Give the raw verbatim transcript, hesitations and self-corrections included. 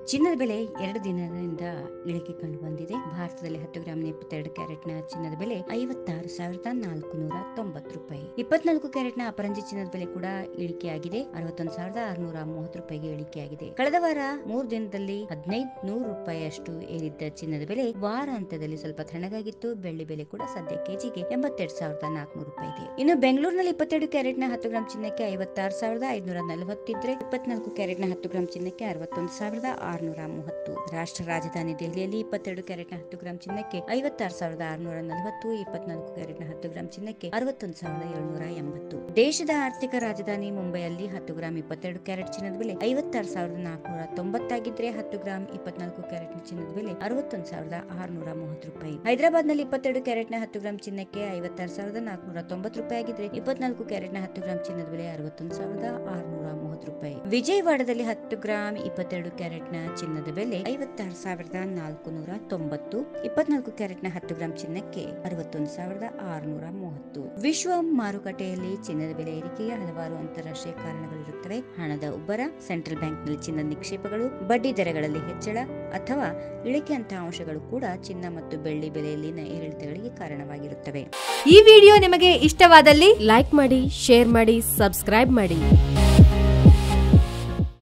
ಚಿನ್ನದ ಬೆಲೆ ಎರಡು ದಿನದಿಂದ ಇಳಿಕೆ ಕಂಡು ಬಂದಿದೆ. ಭಾರತದಲ್ಲಿ ಹತ್ತು ಗ್ರಾಮ್ ಇಪ್ಪತ್ತೆರಡು ಕ್ಯಾರೆಟ್ನ ಚಿನ್ನದ ಬೆಲೆ ಐವತ್ತಾರು ಸಾವಿರದ ನಾಲ್ಕು ನೂರ ತೊಂಬತ್ತು ರೂಪಾಯಿ. ಇಪ್ಪತ್ನಾಲ್ಕು ಕ್ಯಾರೆಟ್ನ ಅಪರಂಜಿ ಚಿನ್ನದ ಬೆಲೆ ಕೂಡ ಇಳಿಕೆಯಾಗಿದೆ. ಅರವತ್ತೊಂದು ಸಾವಿರದ ಆರುನೂರ ಮೂವತ್ತು ರೂಪಾಯಿಗೆ ಇಳಿಕೆಯಾಗಿದೆ. ಕಳೆದ ವಾರ ಮೂರು ದಿನದಲ್ಲಿ ಹದಿನೈದು ನೂರು ರೂಪಾಯಿ ಅಷ್ಟು ಏರಿದ್ದ ಚಿನ್ನದ ಬೆಲೆ ವಾರಾಂತ್ಯದಲ್ಲಿ ಸ್ವಲ್ಪ ತಣ್ಣಗಾಗಿತ್ತು. ಬೆಳ್ಳಿ ಬೆಲೆ ಕೂಡ ಸದ್ಯ ಕೆಜಿಗೆ ಎಂಬತ್ತೆರಡು ಸಾವಿರದ ನಾಲ್ಕುನೂರು ರೂಪಾಯಿ ಇದೆ. ಇನ್ನು ಬೆಂಗಳೂರಿನಲ್ಲಿ ಇಪ್ಪತ್ತೆರಡು ಕ್ಯಾರೆಟ್ನ ಹತ್ತು ಗ್ರಾಮ್ ಚಿನ್ನಕ್ಕೆ ಐವತ್ತಾರು ಸಾವಿರದ ಐದುನೂರ ನಲವತ್ತಿದ್ರೆ ಇಪ್ಪತ್ನಾಲ್ಕು ಕ್ಯಾರೆಟ್ನ ಹತ್ತು ಗ್ರಾಮ್ ಚಿನ್ನಕ್ಕೆ ಅರವತ್ತೊಂದು ಸಾವಿರದ ಆರುನೂರ ಮೂವತ್ತು. ರಾಷ್ಟ್ರ ರಾಜಧಾನಿ ದೆಹಲಿಯಲ್ಲಿ ಇಪ್ಪತ್ತೆರಡು ಕ್ಯಾರೆಟ್ನ ಹತ್ತು ಗ್ರಾಮ್ ಚಿನ್ನಕ್ಕೆ ಐವತ್ತಾರು ಸಾವಿರದ ಆರುನೂರ ನಲವತ್ತು, ಇಪ್ಪತ್ನಾಲ್ಕು ಕ್ಯಾರೆಟ್ನ ಹತ್ತು ಗ್ರಾಮ್ ಚಿನ್ನಕ್ಕೆ ಅರವತ್ತೊಂದು ಸಾವಿರದ ಏಳುನೂರ ಎಂಬತ್ತು. ದೇಶದ ಆರ್ಥಿಕ ರಾಜಧಾನಿ ಮುಂಬೈಯಲ್ಲಿ ಹತ್ತು ಗ್ರಾಮ್ ಇಪ್ಪತ್ತೆರಡು ಕ್ಯಾರೆಟ್ ಚಿನ್ನದ ಬೆಲೆ ಐವತ್ತಾರು ಸಾವಿರದ ನಾಲ್ಕುನೂರ ತೊಂಬತ್ತಾಗಿದ್ರೆ ಹತ್ತು ಗ್ರಾಮ್ ಇಪ್ಪತ್ನಾಲ್ಕು ಕ್ಯಾರೆಟ್ ಚಿನ್ನದ ಬೆಲೆ ಅರವತ್ತೊಂದು ಸಾವಿರದ ಆರುನೂರ ಮೂವತ್ತು ರೂಪಾಯಿ. ಹೈದರಾಬಾದ್ ನಲ್ಲಿ ಇಪ್ಪತ್ತೆರಡು ಕ್ಯಾರೆಟ್ನ ಹತ್ತು ಗ್ರಾಮ್ ಚಿನ್ನಕ್ಕೆ ಐವತ್ತಾರು ಸಾವಿರದ ನಾಲ್ಕುನೂರ ತೊಂಬತ್ತು ರೂಪಾಯಿ ಆಗಿದ್ರೆ ಇಪ್ಪತ್ನಾಲ್ಕು ಕ್ಯಾರೆಟ್ನ ಹತ್ತು ಗ್ರಾಮ್ ಚಿನ್ನದ ಬೆಲೆ ಅರವತ್ತೊಂದು ಸಾವಿರದ ಆರುನೂರ ಮೂವತ್ತು ರೂಪಾಯಿ. ವಿಜಯವಾಡದಲ್ಲಿ ಹತ್ತು ಗ್ರಾಮ್ ಇಪ್ಪತ್ತೆರಡು ಕ್ಯಾರೆಟ್ನ ಚಿನ್ನದ ಬೆಲೆ ಐವತ್ತಾರು ಸಾವಿರದ ನಾಲ್ಕುನೂರ ತೊಂಬತ್ತು, ಇಪ್ಪತ್ನಾಲ್ಕು ಕ್ಯಾರೆಟ್ನ ಹತ್ತು ಗ್ರಾಮ್ ಚಿನ್ನಕ್ಕೆ ಅರವತ್ತೊಂದು ಸಾವಿರದ ಆರುನೂರ ಮೂವತ್ತು. ವಿಶ್ವ ಮಾರುಕಟ್ಟೆಯಲ್ಲಿ ಚಿನ್ನದ ಬೆಲೆ ಏರಿಕೆಗೆ ಹಲವಾರು ಅಂತಾರಾಷ್ಟ್ರೀಯ ಕಾರಣಗಳಿರುತ್ತವೆ. ಹಣದ ಉಬ್ಬರ, ಸೆಂಟ್ರಲ್ ಬ್ಯಾಂಕ್ನಲ್ಲಿ ಚಿನ್ನದ ನಿಕ್ಷೇಪಗಳು, ಬಡ್ಡಿ ದರಗಳಲ್ಲಿ ಹೆಚ್ಚಳ ಅಥವಾ ಇಳಿಕೆಯಂತಹ ಅಂಶಗಳು ಕೂಡ ಚಿನ್ನ ಮತ್ತು ಬೆಳ್ಳಿ ಬೆಲೆಯಲ್ಲಿನ ಏರಿಳಿತಗಳಿಗೆ ಕಾರಣವಾಗಿರುತ್ತವೆ. ಈ ವಿಡಿಯೋ ನಿಮಗೆ ಇಷ್ಟವಾದಲ್ಲಿ ಲೈಕ್ ಮಾಡಿ, ಶೇರ್ ಮಾಡಿ, ಸಬ್ಸ್ಕ್ರೈಬ್ ಮಾಡಿ.